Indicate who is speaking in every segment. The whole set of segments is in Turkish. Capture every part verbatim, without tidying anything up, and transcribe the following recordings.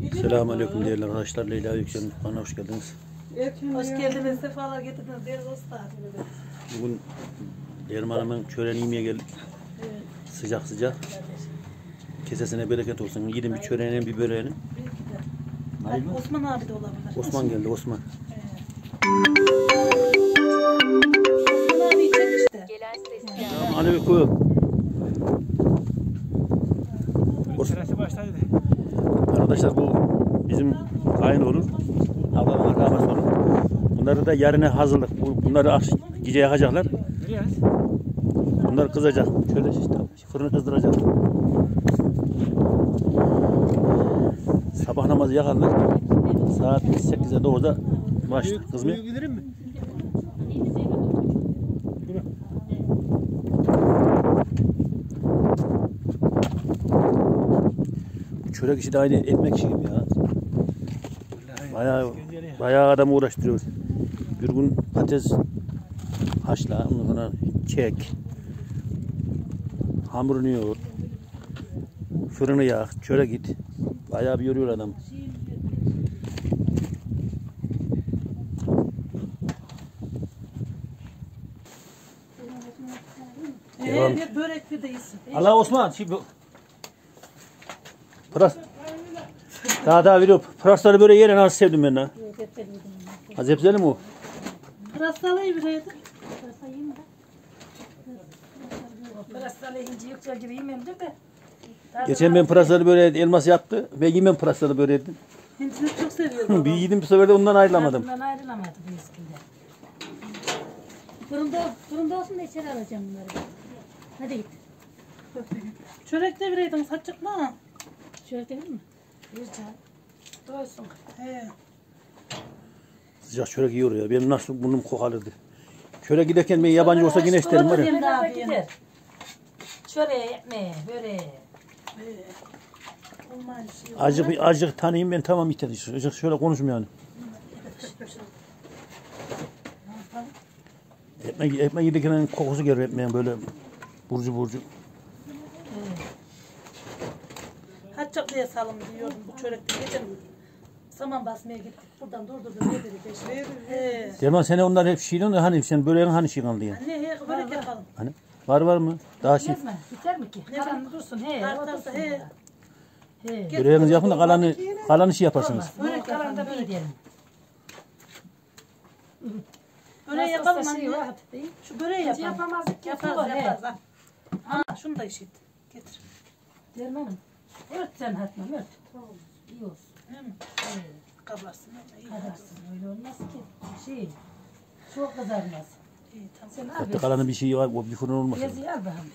Speaker 1: Selamünaleyküm değerli arkadaşlar. Leyla Yüksel'in mutfağına hoş geldiniz.
Speaker 2: Hoş geldiniz, sefalar getirdiniz değerli dostlar.
Speaker 1: Bugün Derman Hanım'ın çöreğini yemeye geldik.
Speaker 2: Evet.
Speaker 1: Sıcak sıcak. Kesesine bereket olsun. Yedim bir çöreğinin bir böreğinin.
Speaker 2: Belki de. Osman abi de olabilir.
Speaker 1: Osman geldi, Osman.
Speaker 2: Evet. Osman abi çek işte.
Speaker 1: Selamünaleyküm. Arkadaşlar bu bizim kayınoğlu. Ablamın arkadaşı olur. Bunları da yarına hazırlık. Bunları gece yakacaklar. Bunlar kızacak. Şöyle işte fırını kızdıracak. Sabah namazı yakarlar. Saat sekize dokuzda başlar kızmaya. Çörek işi de aynı ekmek işi gibi ya. Bayağı, bayağı adam uğraştırıyor. Bir gün patates haşla, ondan sonra çek. Hamurunu yoğur. Fırını yak, çörek git. Bayağı bir yoruyor adam.
Speaker 2: Eee bir börek bir de iyisin.
Speaker 1: Allah Osman, şimdi pıras. Daha daha veriyor. Pırasları böyle yere nasıl sevdim ben ha. Az hepseli mi o?
Speaker 2: Pırasalayı bireydi.
Speaker 3: Pırasayı mı? Pırasalayı ince yüksel gibi yemem değil mi?
Speaker 1: Geçen ben pırasalı böyle elmas yaptı ve yemem pırasalı böyle yedim.
Speaker 2: Hindisini çok seviyorum.
Speaker 1: Bir yedim bir sefer de ondan ayrılamadım.
Speaker 3: Bundan ayrılamadı bu eskide. Fırında, fırında olsun da içeri alacağım bunları. Hadi git.
Speaker 2: Çörek de bireydin saçık mı?
Speaker 3: Şöyle değil mi? Bir çay. Doysun.
Speaker 2: He.
Speaker 1: Sıcak çörek yiyor ya. Benim nasıl burnum kokalırdı. Çörek giderken ben yabancı olsa yine isterim var ya.
Speaker 3: Şimdi abi gider. Çöreğe, ekmeğe, böreğe.
Speaker 1: Azıcık, azıcık tanıyayım ben tamam yeter. Azıcık şöyle konuşum yani. Ekmek, ekmek yedirken kokusu gelir ekmeğin böyle burcu burcu.
Speaker 2: Haçak diye salım diyordum bu çörekte. Geçen saman basmaya gittik. Buradan durdurdum. Ne dedi peşine? He.
Speaker 1: Derman sen onlar hep şiirin de hani sen böreğin hani şey kaldı ya?
Speaker 2: Anne he börek yapalım.
Speaker 1: Hani var var mı? Daha şey.
Speaker 3: Yetmez mi? Biter mi ki? Kalan dursun. He,
Speaker 2: Tartarsa,
Speaker 3: otursun
Speaker 2: he.
Speaker 3: burada. He.
Speaker 1: Böreğinizi yapın da kalanı kalanı şey yaparsınız.
Speaker 3: Börek kalan da böyle diyelim.
Speaker 2: Böreği yapalım
Speaker 3: Nasıl şey
Speaker 2: anne.
Speaker 3: var, hadi değil.
Speaker 2: Şu böreği
Speaker 3: Hiç
Speaker 2: yapalım.
Speaker 3: yapamazdık ki.
Speaker 2: Yaparız
Speaker 3: He.
Speaker 2: yaparız. Ha. Ha, şunu da işit. Getir.
Speaker 3: Dermanım. Ört sen hatmam ört. İyi olsun.
Speaker 2: Değil mi?
Speaker 3: He.
Speaker 2: Kabarsın. İyi.
Speaker 3: Kadarsın öyle olmaz ki. Şey. Çok kızarmaz.
Speaker 2: İyi tamam.
Speaker 3: Sen al
Speaker 1: Hatta
Speaker 3: bir.
Speaker 1: kalanı bir şey var o bir fırın olmasın.
Speaker 3: Yazıyı al bakalım.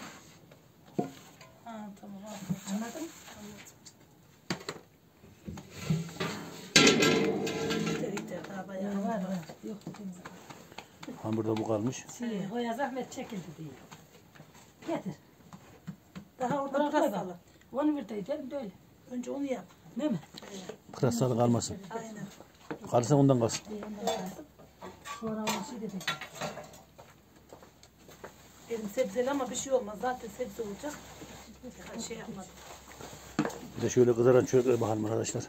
Speaker 2: Ha tamam.
Speaker 3: Anladın mı?
Speaker 2: Yeter yeter daha bayağı.
Speaker 3: Var var. Yok.
Speaker 1: Hamurda bu kalmış.
Speaker 3: Şey, Hoya zahmet çekildi diye. Getir.
Speaker 2: Daha orada
Speaker 3: Bırak
Speaker 2: pırasa
Speaker 3: bak.
Speaker 2: var.
Speaker 3: Onu bir de gidelim de öyle.
Speaker 2: Önce onu yap.
Speaker 3: Değil mi?
Speaker 1: Pırasalı kalmasın.
Speaker 2: Aynen.
Speaker 1: Kalırsa ondan kalsın.
Speaker 3: Sonra onu şey dedik.
Speaker 2: Benim sebzeli ama bir şey olmaz. Zaten sebze olacak. Şey yapmadım.
Speaker 1: Bir de şöyle kızaran çöreklere bakalım arkadaşlar.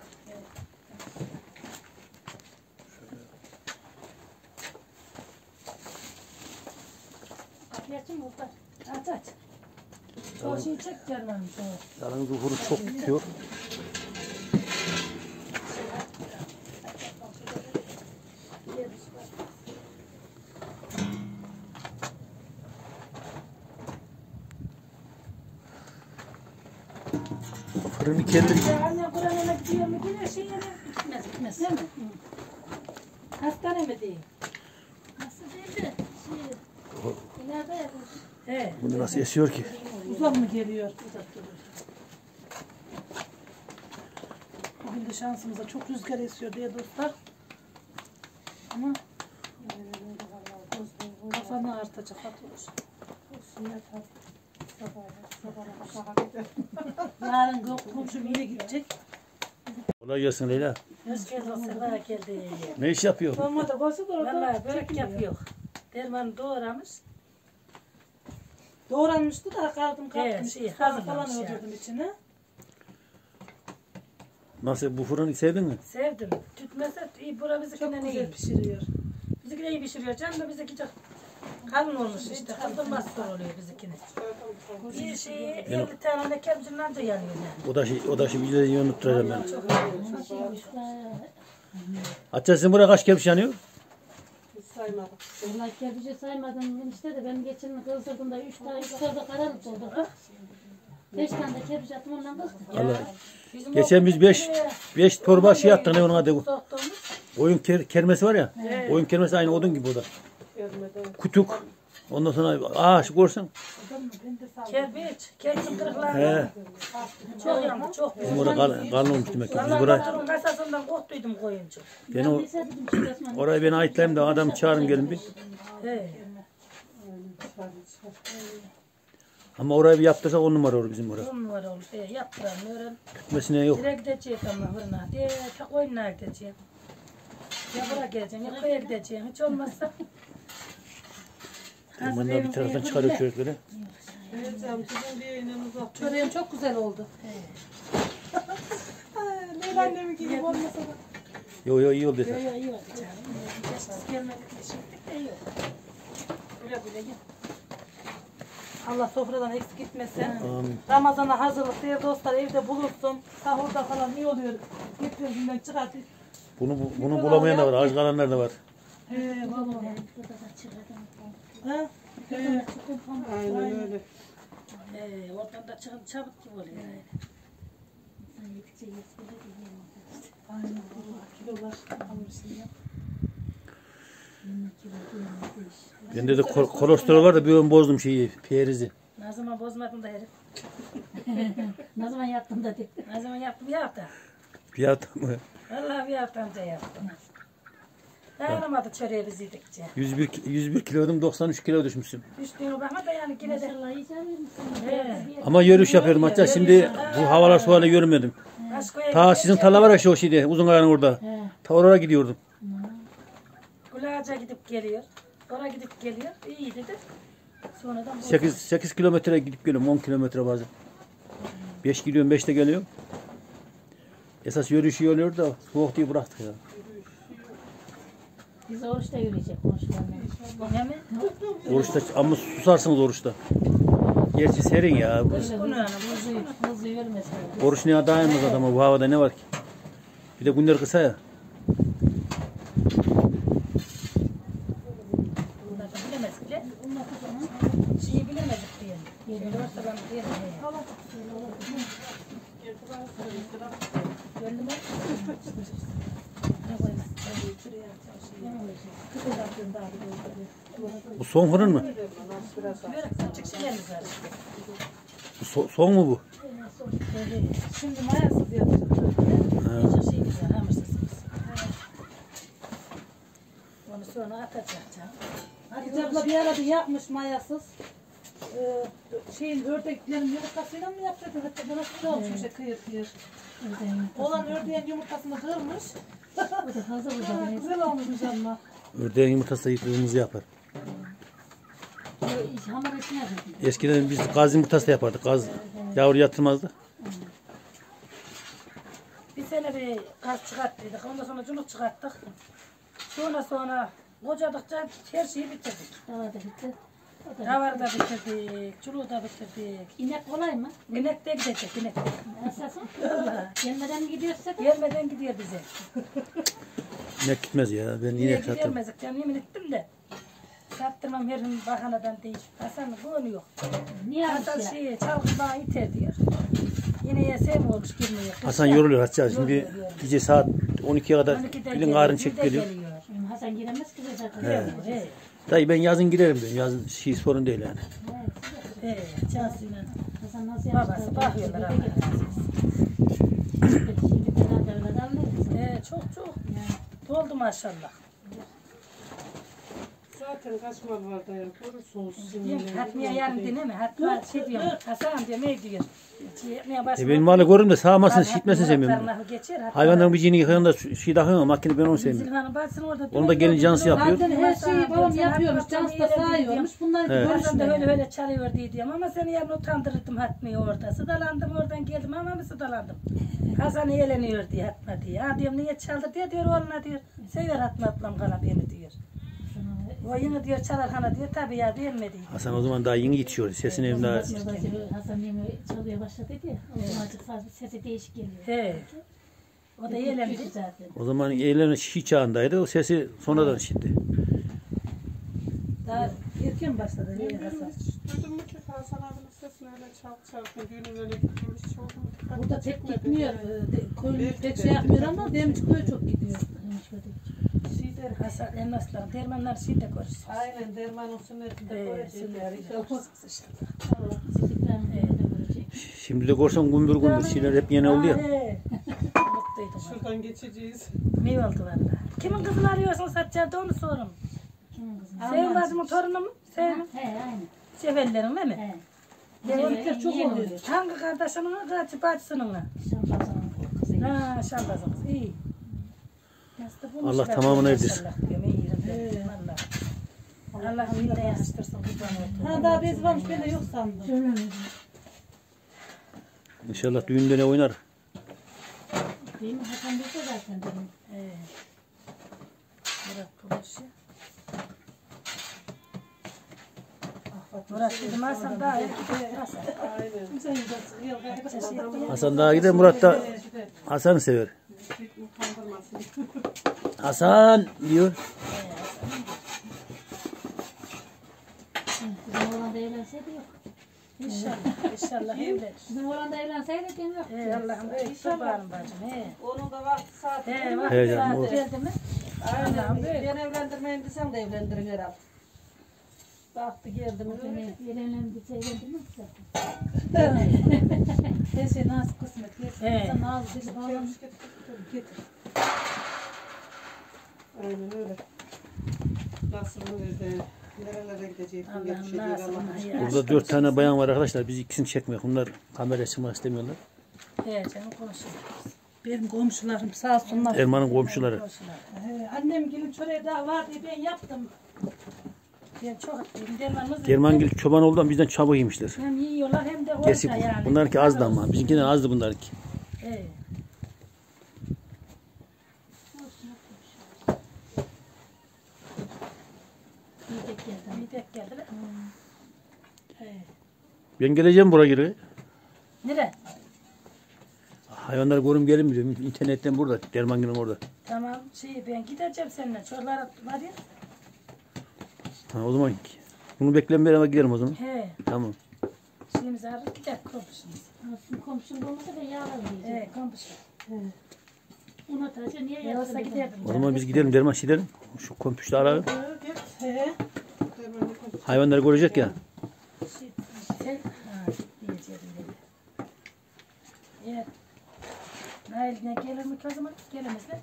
Speaker 3: Kapıyı açayım mı Usta? Aç aç. O şeyi çek canım.
Speaker 1: Yalnız bu fırın çok tutuyor. Fırını kendi
Speaker 3: Anne Kur'an'a gidiyor mu? Gidiyor şey yere gitmez gitmez. Değil mi? Hı. Hastane mi değil? Hasta değil de şey. İleride yapmış. He.
Speaker 1: bunu nasıl esiyor ki?
Speaker 2: Uzak mı geliyor? Uzak geliyor. Bugün de şansımıza çok rüzgar esiyor diye dostlar. Ama kafanı artacak. Yarın komşum yine gidecek.
Speaker 1: Kolay gelsin Leyla.
Speaker 3: Hoş geldin. Sefa geldi.
Speaker 1: Ne iş yapıyor?
Speaker 2: Olmadı koysa da orada
Speaker 3: Vallahi börek yapıyor. Derman doğramış.
Speaker 2: doğranmıştı da kaldım kalktım.
Speaker 3: He, şey,
Speaker 2: Soğan
Speaker 3: hazırlamış
Speaker 2: falan
Speaker 3: yani.
Speaker 2: öldürdüm içine.
Speaker 1: Nasıl bu fırını sevdin mi?
Speaker 3: Sevdim. Tütmese iyi. Bura
Speaker 2: Çok
Speaker 3: bizimkinden
Speaker 2: güzel
Speaker 3: iyi.
Speaker 2: pişiriyor.
Speaker 3: Bizimki de iyi pişiriyor. Canım da bizimki çok kalın olmuş işte. Kaldırmaz zor oluyor bizimkinin. Bir şey elli tane de kemzimlerce yanıyor yani.
Speaker 1: O da şey, o da şey bize iyi unutturacağım ben.
Speaker 3: Çok
Speaker 1: Hatta sizin buraya kaç kepç yanıyor?
Speaker 2: Saymadım.
Speaker 4: Vallahi kerpiçi saymadım işte de ben geçen kızdırdım da üç tane üç torba karanlık doldurduk. Beş tane de kerpiç attım ondan kızdım.
Speaker 1: Allah.
Speaker 3: Bizim
Speaker 1: Geçen biz beş beş torba şey attık ne onun adı bu.
Speaker 3: doktorumuz
Speaker 1: Oyun ker, kermesi var ya. Oyun kermesi aynı odun gibi o da. Kutuk. Ondan sonra ağaç görsen.
Speaker 3: kerpiç, kerpiç kırıkları.
Speaker 1: He.
Speaker 3: Çok yandı, çok.
Speaker 1: Bizim orada kal, kalın olmuş demek ki. Biz
Speaker 3: Vallahi
Speaker 1: buraya,
Speaker 3: doktorun kasasından korktuydum koyuncu.
Speaker 1: ben o, oraya beni ayıtlayayım da adam çağırın gelin bir.
Speaker 3: He.
Speaker 1: Ama orayı bir yaptırsak on numara olur bizim oraya.
Speaker 3: On numara olmuş. E, yaptıran öğren.
Speaker 1: Gitmesine yok.
Speaker 3: Direkt gideceğiz ama fırına. De, ta koyunlar gideceğim. Ya buraya geleceğim, ya köye gideceğim. Hiç olmazsa.
Speaker 1: Bunlar bir taraftan çıkarıyor çocukları.
Speaker 2: Evet canım sizin bir yayınınız yok. Çöreğim çok güzel oldu. Leyla annemin gibi olmasa da.
Speaker 1: Yo yo iyi oldu yeter.
Speaker 3: Yok iyi oldu canım. Geçmiş gelmedik şimdi de yok. Güle güle gel.
Speaker 2: Allah sofradan eksik gitmesin.
Speaker 1: Amin.
Speaker 2: Ramazan'a hazırlık diye dostlar evde bulursun. Sahurda falan iyi oluyor. Getiriyorsun ben çıkartayım.
Speaker 1: Bunu bu- bunu bulamayan da var. Aç kalanlar da var.
Speaker 2: He vallahi. Ha? He. Aynen öyle.
Speaker 3: Ee, oradan da çıkıp çabuk gibi oluyor yani.
Speaker 2: Aynen. Kilolar almışsın ya.
Speaker 1: Bende de kol- kolesterol var da bir ön bozdum şeyi, piyerizi.
Speaker 3: Ne zaman bozmadım da herif.
Speaker 4: Ne zaman yaptın da dedi.
Speaker 3: Ne zaman yaptım bir hafta.
Speaker 1: Bir hafta mı?
Speaker 3: Vallahi bir hafta önce yaptım. Dayanamadı çöreğe biz yedikçe.
Speaker 1: yüz bir, yüz bir kiloydum, doksan üç kilo düşmüşüm.
Speaker 3: Düştüğünü bakma da yani yine de.
Speaker 4: Maşallah iyi çağırmışsın.
Speaker 3: He.
Speaker 1: Ama yürüyüş yapıyorum hatta şimdi bu havalar soğanı görmedim.
Speaker 3: Aşkoya
Speaker 1: Ta sizin tarla var ya şu o şeyde, uzun kayanın orada.
Speaker 4: He.
Speaker 1: Ta oraya gidiyordum.
Speaker 3: Gülağaca gidip geliyor. Oraya gidip geliyor. İyi dedi. Sonradan bozuldu.
Speaker 1: sekiz, sekiz kilometre gidip geliyorum, on kilometre bazen. beş gidiyorum, beşte geliyorum. Esas yürüyüş iyi oluyor da soğuk diye bıraktık ya.
Speaker 4: Biz oruçta yürüyecek konuşmalarla.
Speaker 3: Bu ne mi?
Speaker 1: Oruçta ama susarsınız oruçta. Gerçi serin ya.
Speaker 3: Kış günü hanım.
Speaker 4: Hızlı, hızlı yürümesin.
Speaker 1: Oruç neye dayanmaz adama, bu havada ne var ki? Bir de günler kısa ya.
Speaker 3: Bunlardan bilemezdik de. Şeyi bilemezdik diye. Şöyle ortadan diye. Gördün mü? Ne koymaz?
Speaker 1: Bu son fırın mı?
Speaker 3: Böyle küçük şeylerimiz var.
Speaker 1: Bu so- son mu bu?
Speaker 3: Böyle
Speaker 2: Şimdi mayasız yapacağım.
Speaker 3: küçük şeyimiz var. Hamırsızımız. Onu sonra atacak canım.
Speaker 2: Hatice abla bir ara bir yapmış mayasız. Ee, şeyin ördeklerin yumurtasıyla mı yapacaktı? Hatta bana şöyle olmuş bir şey kıyır kıyır. Olan ördeğin yumurtasını kırmış.
Speaker 4: Bu da fazla bu
Speaker 2: Ha,
Speaker 4: da.
Speaker 2: güzel olmuş ama.
Speaker 1: Ördeğin yumurtası yıkılığımızı yapar.
Speaker 4: Hamur içine verdim.
Speaker 1: Eskiden biz gaz yumurtası da yapardık. Gaz yavru yatırmazdı.
Speaker 3: Bir sene bir gaz çıkarttıydık. Ondan sonra cunuk çıkarttık. Sonra sonra kocadıkça her şeyi bitirdik.
Speaker 4: Tava da bitti. O da
Speaker 3: Davarı da bitirdik, çuluğu da bitirdik.
Speaker 4: İnek kolay mı?
Speaker 3: İnek de gidecek, inek de.
Speaker 4: Esasın. Gelmeden mi gidiyorsa da?
Speaker 3: Gelmeden gidiyor bize.
Speaker 1: İnek gitmez ya. Ben
Speaker 3: Niye
Speaker 1: inek sattım.
Speaker 3: gidemezdik canım, yemin ettim de. Sattırmam her gün bahanadan değil. Hasan bunu yok.
Speaker 4: Niye
Speaker 3: Hasan
Speaker 4: almış ya?
Speaker 3: şey, çalgıdan iter diyor. Yine yesem olmuş girmiyor.
Speaker 1: Hasan yoruluyor Hatice. Şimdi gece saat on ikiye kadar
Speaker 3: on ikide
Speaker 1: bilin
Speaker 3: geliyor,
Speaker 1: karın
Speaker 3: birde
Speaker 1: çek geliyor.
Speaker 3: geliyor.
Speaker 4: Hasan giremez ki zaten.
Speaker 3: He, he,
Speaker 1: Dayı ben yazın girerim diyorum. Yazın şey sorun değil yani.
Speaker 3: he, şansıyla.
Speaker 4: Hasan nasıl
Speaker 3: Babası
Speaker 4: yapacak?
Speaker 3: bakıyorlar ama.
Speaker 4: Şimdi falan da öyle davranıyor.
Speaker 3: He, çok çok. Doldu maşallah.
Speaker 5: Zaten kaç mal var da ya. Görürsünüz.
Speaker 3: Hatmiye yarın dinleme. Hatma şey diyorum. Hasan diyor ne diyor.
Speaker 1: E benim malı görürüm de sağmasın, şitmesin sevmiyorum.
Speaker 3: Geçer.
Speaker 1: Hayvanların bir cini yıkayın da şey takıyorsun, makine ben onu sevmiyorum.
Speaker 3: Zilhan'ın bacısının orada.
Speaker 1: Onu da gelin cansı yapıyor.
Speaker 2: Zaten her şeyi babam yapıyormuş. Cansı da sağıyormuş. Bunlar
Speaker 1: Evet.
Speaker 3: Bazen de öyle
Speaker 2: görüşmüyor.
Speaker 3: öyle çalıyor diye diyorum ama seni yarın utandırırdım Hatmi'yi orada. Sıdalandım oradan geldim ama mı sıdalandım. Hasan eğleniyor diye Hatma diye. Ha diyorum niye çaldı diye diyor oğluna diyor. Sever Hatma ablam kana beni diyor. O yine diyor çalar hana diyor tabii ya vermedi.
Speaker 1: Hasan o zaman daha yeni yetişiyor. Sesini evde
Speaker 4: Hasan yeme çalmaya başladı ya. O zaman azıcık fazla sesi değişik geliyor.
Speaker 3: He. O da eğlendi.
Speaker 4: Küçük zaten.
Speaker 1: o zaman eğlenen şi çağındaydı. O sesi sonradan işitti.
Speaker 2: Daha erken başladı.
Speaker 5: Ben
Speaker 2: iyi Hasan.
Speaker 5: hiç duydum mu ki Hasan abinin sesini öyle çalk çalk. Düğünün öyle gittiğimiz hiç oldu mu?
Speaker 2: Burada pek
Speaker 5: Çekmedi.
Speaker 2: gitmiyor. Koyun pek şey yapmıyor ama Demirci köye çok gidiyor.
Speaker 3: Şeyler Hasan elmaslar dermanlar şeyde görürsün.
Speaker 2: Aynen dermanın sünnetinde
Speaker 3: Ee,
Speaker 2: koyacaklar.
Speaker 1: Şimdi de korsan gümbür gümbür şeyler hep yeni oldu ya.
Speaker 3: He. Mutluydum.
Speaker 5: Şuradan geçeceğiz.
Speaker 3: Ne oldu valla? Kimin kızını arıyorsun Satçı'da onu sorun. Sevim bacımın torunu mu? Sevim.
Speaker 4: He aynı.
Speaker 3: Sevenlerin değil mi?
Speaker 4: He.
Speaker 2: Devletler çok
Speaker 4: Yeni
Speaker 2: oluyor.
Speaker 3: Hangi kardeşinin kaçı bacısının mı?
Speaker 4: Şampazanın kızı.
Speaker 3: Ha şambazımız iyi. Nasıl da bulmuşlar
Speaker 1: Allah tamamını
Speaker 3: diyor,
Speaker 1: erdirsin.
Speaker 3: maşallah diyorum, iyi yerim, valla. Allah'ım yine yastırsın kurban olsun.
Speaker 2: Ha daha bez varmış ben de yok sandım.
Speaker 1: İnşallah düğünde ne oynar.
Speaker 4: Değil mi? Hasan bizde zaten benim.
Speaker 3: He. Murat konuşuyor. Murat dedim Hasan daha iyi. Hasan.
Speaker 2: Güzel güzel.
Speaker 1: Hasan daha gider, Murat da Hasan'ı sever. Hasan diyor.
Speaker 4: Bizim oğlan da evlenseydi yok.
Speaker 3: İnşallah. İnşallah evlenir.
Speaker 4: Bizim oğlan da evlenseydi ben yok.
Speaker 3: He Allah'ım büyük kurbanım bacım. He.
Speaker 2: Onun da vakti saati.
Speaker 3: He bak
Speaker 1: He canım, o-
Speaker 3: saat geldi mi? Allah'ım
Speaker 2: Aynen.
Speaker 3: büyük.
Speaker 2: Ben evlendirmeyin desem de evlendirin herhalde. Vakti geldi mi?
Speaker 4: Beni evlendiyse evlendirmez zaten.
Speaker 2: Her şey nasip kısmet.
Speaker 3: He.
Speaker 2: Gerçekten nazlı bizi bağlamış. Getir.
Speaker 5: Aynen öyle. Nasıl böyle nerelere gidecek?
Speaker 3: Allah'ım nasıl
Speaker 1: Burada dört tane bayan var arkadaşlar. Biz ikisini çekmiyor. Bunlar kamera çıkmak istemiyorlar.
Speaker 3: He canım konuşuyor.
Speaker 2: Benim komşularım sağ olsunlar.
Speaker 1: Erman'ın komşuları.
Speaker 2: Ee, annem gelin çöreği daha var diye ben yaptım.
Speaker 3: Ben çok ettim. Dermanımız
Speaker 1: Germangil çoban olduğundan bizden çabuk yemişler.
Speaker 3: hem yiyorlar hem de
Speaker 1: Gerçi
Speaker 3: orta yani.
Speaker 1: bunlarınki azdı ama. Bizimkinden azdı bunlarınki.
Speaker 3: He.
Speaker 4: Yiyecek geldi.
Speaker 3: Bir tek geldi. He.
Speaker 1: Ben geleceğim buraya geri.
Speaker 3: Nere?
Speaker 1: Hayvanları görüm gelin mi diyorum. İnternetten burada. Dermangil'in orada.
Speaker 3: Tamam şey ben gideceğim seninle. Çocuklar var ya.
Speaker 1: Ha, o zaman bunu bekleyin beraber gidelim o zaman.
Speaker 3: He.
Speaker 1: Tamam.
Speaker 3: Şeyimizi arır gider komşumuz.
Speaker 4: Aslında komşum olmasa ben yağlarım diyeceğim.
Speaker 3: He komşu.
Speaker 4: Ona taşı niye
Speaker 3: Ben
Speaker 4: yaptın?
Speaker 3: olsa giderdim.
Speaker 1: O zaman biz gidelim Derman gidelim. Şu kompüste arayalım.
Speaker 2: He.
Speaker 1: Hayvanları görecek ya.
Speaker 3: Sen ha diyeceğim dedi. Evet. Nail'ine gelir mi o zaman? Gelemezler.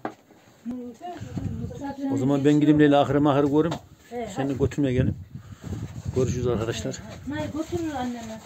Speaker 1: O zaman ben gideyim Leyla ahırı mahırı görüm.
Speaker 3: He.
Speaker 1: Seni götürmeye gelin. Görüşürüz arkadaşlar.
Speaker 4: Nay götürür anneme.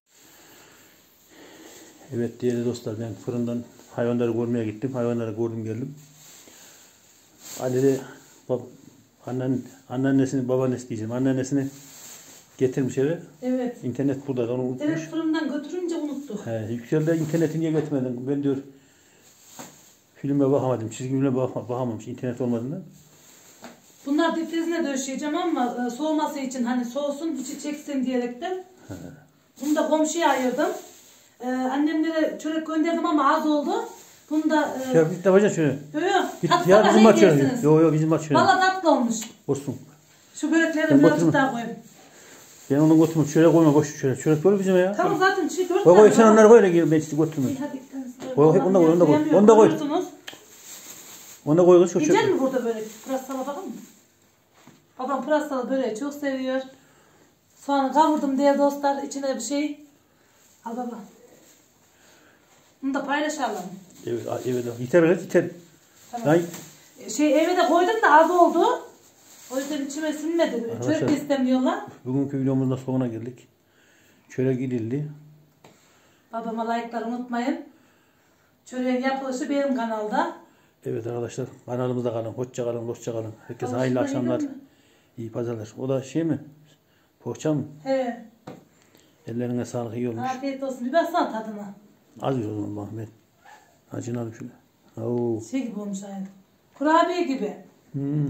Speaker 1: Evet değerli dostlar, ben fırından hayvanları görmeye gittim. Hayvanları gördüm geldim. Ali de bab, annen, anneannesini babaannesi diyeceğim. Anneannesini getirmiş eve.
Speaker 2: Evet.
Speaker 1: İnternet burada da onu unutmuş.
Speaker 2: Evet fırından götürünce unuttuk.
Speaker 1: He, Yüksel de interneti niye getirmedin? Ben diyor filme bakamadım. Çizgi filme bak bakamamış internet olmadığından.
Speaker 2: Bunlar difrizine döşeyeceğim ama e, soğuması için hani soğusun içi çeksin diyerekten. Bunu da komşuya ayırdım. Ee, annemlere çörek gönderdim ama az oldu. Bunu da e,
Speaker 1: Ya bir de bacak şöyle.
Speaker 2: yo, yo,
Speaker 1: Git
Speaker 2: tatlı
Speaker 1: ya
Speaker 2: da
Speaker 1: bizim maç şöyle.
Speaker 2: yersiniz.
Speaker 1: Yo yo bizim maç şöyle.
Speaker 2: Valla tatlı olmuş.
Speaker 1: Olsun.
Speaker 2: Şu börekleri
Speaker 1: Ben
Speaker 2: birazcık
Speaker 1: götürürüm.
Speaker 2: daha koyayım.
Speaker 1: Ben onu götürmem. Şöyle koyma boş şöyle. Şöyle koy bizim ya.
Speaker 2: Tamam zaten çiğ dört
Speaker 1: Koy koy sen
Speaker 2: var.
Speaker 1: onları koy öyle ben sizi götürmem.
Speaker 2: İyi, hadi.
Speaker 1: Koy, koy, onu da koy, onu da koy. Onu da koy.
Speaker 2: Koyuyorsunuz.
Speaker 1: Onu da koy kız. Şu
Speaker 2: Yiyecek
Speaker 1: şöyle.
Speaker 2: mi burada börek? Pırasalı bakalım mı? Babam pırasalı böreği çok seviyor. Soğanı kavurdum diye dostlar. İçine bir şey. Al baba. Bunu da paylaşalım.
Speaker 1: Evet, evet. Yeter kız yeter.
Speaker 2: Tamam.
Speaker 1: Lan
Speaker 2: Şey eve de koydum da az oldu. O yüzden içime sinmedi.
Speaker 1: Arkadaşlar-
Speaker 2: Çörek de istemiyorlar.
Speaker 1: Bugünkü videomuzun da sonuna geldik. Çörek gidildi.
Speaker 2: Babama like'ları unutmayın. Çöreğin yapılışı benim kanalda.
Speaker 1: Evet arkadaşlar kanalımızda kalın. Hoşça kalın, dostça kalın. Herkese
Speaker 2: Hoşça
Speaker 1: hayırlı
Speaker 2: kalın,
Speaker 1: akşamlar.
Speaker 2: iyi mi?
Speaker 1: İyi pazarlar. O da şey mi? Poğaça mı?
Speaker 2: He.
Speaker 1: Ellerine sağlık, iyi olmuş.
Speaker 2: Afiyet olsun. Bir baksana tadına.
Speaker 1: Az bir o zaman bak ben. Acını şöyle. Oo.
Speaker 2: Şey gibi olmuş aynı. Kurabiye gibi.
Speaker 1: Hmm.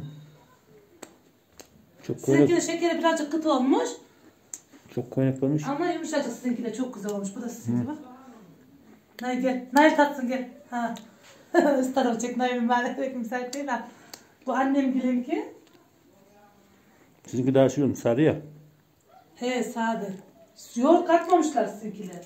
Speaker 1: Çok
Speaker 2: Sizinki
Speaker 1: koynak,
Speaker 2: de şekeri birazcık kıt olmuş.
Speaker 1: çok koynak olmuş.
Speaker 2: Ama yumuşacık sizinki de çok güzel olmuş. Bu da sizinki bak. Nail gel. Nail tatsın gel. Ha. Üst tarafı çek. Nail'in maalesef müsait değil ha. Bu annem gelinki.
Speaker 1: Sizinki daha şey olmuş, sarı ya.
Speaker 2: He sade. Yoğurt katmamışlar sizinkiler.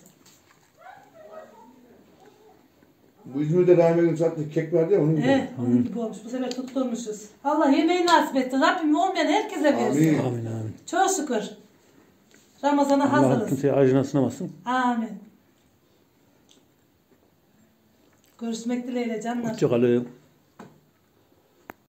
Speaker 6: Bu İzmir'de Rahmet'in sattığı kek vardı ya onun gibi.
Speaker 2: He onun gibi olmuş. Bu sefer tutturmuşuz. Allah yemeği nasip etsin. Rabbim olmayan herkese versin.
Speaker 6: Amin.
Speaker 1: Amin amin.
Speaker 2: Çok şükür. Ramazan'a
Speaker 1: Allah
Speaker 2: hazırız.
Speaker 1: kimseye acına sınamasın.
Speaker 2: Amin. Görüşmek dileğiyle canlar.
Speaker 1: Hoşça kalın.